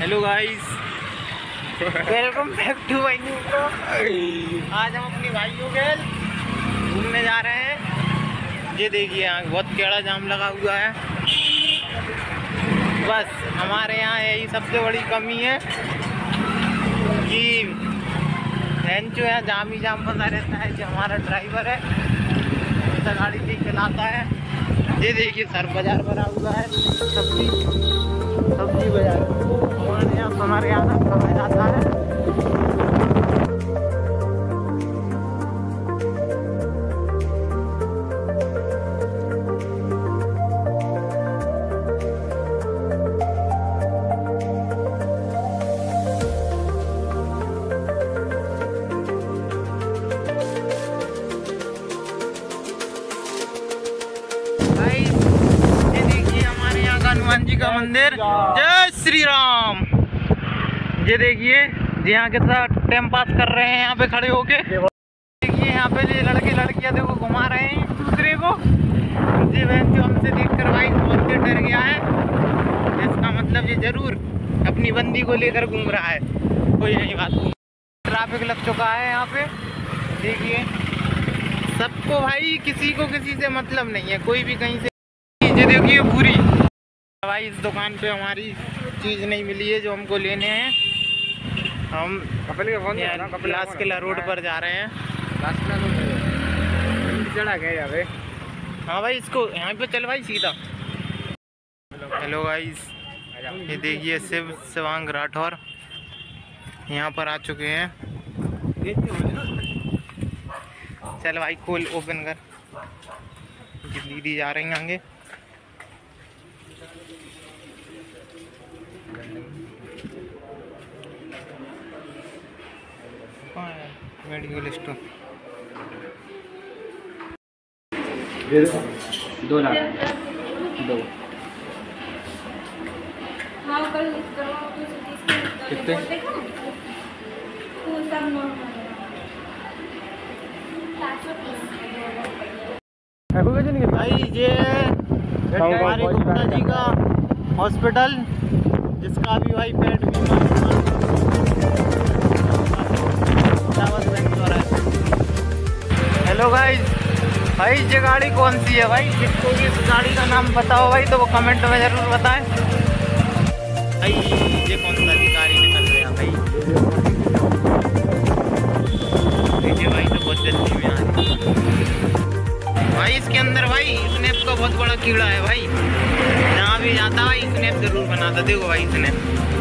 Hello guys, welcome back to my new blog. आज हम अपनी भाइयों के घूमने जा रहे हैं। ये देखिए यहाँ बहुत केड़ा जाम लगा हुआ है। बस हमारे यहाँ यही सबसे बड़ी कमी है कि जो है जाम ही जाम फंसा रहता है। जो हमारा ड्राइवर है ऐसा गाड़ी ठीक चलाता है। ये देखिए सर बाजार भरा हुआ है, सब्जी बाजार। हमारे यहाँ समय जाता है। हनुमान जी का मंदिर। जय श्री राम। ये देखिए यहाँ के साथ टाइम पास कर रहे हैं यहाँ पे खड़े होके। देखिए यहाँ पे ये लड़के लड़कियाँ देखो घुमा रहे हैं एक दूसरे को। जी बहन जो हमसे देख कर भाई बहुत डर गया है। इसका मतलब ये जरूर अपनी बंदी को लेकर घूम रहा है। कोई नहीं बात नहीं। ट्रैफिक लग चुका है यहाँ पे। देखिए सबको भाई किसी को किसी से मतलब नहीं है, कोई भी कहीं से। ये देखिए पूरी भाई इस दुकान पे हमारी चीज़ नहीं मिली है जो हमको लेने हैं। हम लास्ट किला रोड पर जा रहे हैं। चढ़ा गए हाँ भाई, इसको यहाँ पे चल भाई सीधा। हेलो गाइस, ये देखिए शिवांग राठौर यहाँ पर आ चुके हैं। चल भाई खोल, ओपन कर। दीदी जा रही हैं आगे। मेडिकल स्टोर 2 लाख 2 कितने भाई? ये हमारे गुप्ता जी का हॉस्पिटल, जिसका भी भाई पेट हेलो गाइस, भाई ये गाड़ी कौन सी है भाई? जिसको भी इस गाड़ी का नाम बताओ भाई तो वो कमेंट में ज़रूर बताएं भाई। ये कौन सा अधिकारी निकल गया भाई? देखिए भाई तो बहुत जल्दी में आ रही भाई। इसके अंदर भाई स्नैप का बहुत बड़ा कीड़ा है भाई। जहाँ भी जाता भाई स्नैप जरूर बनाता। देखो भाई स्नैप